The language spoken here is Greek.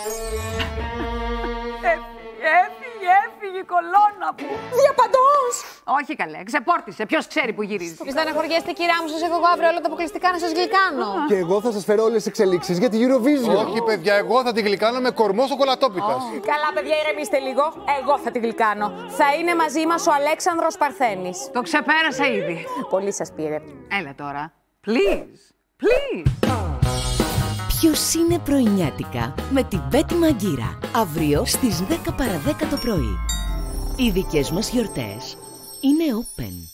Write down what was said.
Έφυγε η κολόνα μου. Διαπαντός! Όχι καλέ, ξεπόρτισε. Ποιος ξέρει που γυρίζει. Μη στεναχωριέστε, κυρά μου, σας έχω εγώ αύριο όλα τα αποκλειστικά να σας γλυκάνω. Και εγώ θα σας φέρω όλες τις εξελίξεις για τη Eurovision. Όχι, παιδιά, εγώ θα τη γλυκάνω με κορμό σοκολατόπιτας. Καλά, παιδιά, ηρεμήστε λίγο. Εγώ θα τη γλυκάνω. Θα είναι μαζί μας ο Αλέξανδρος Παρθένης. Το ξεπέρασα ήδη. Πολύ σας πήρε. Έλα τώρα. Please. Ποιος είναι πρωινιάτικα με την Μπέτη Μαγκύρα. Αύριο στις 10 παρα 10 το πρωί. Οι δικές μας γιορτές είναι open.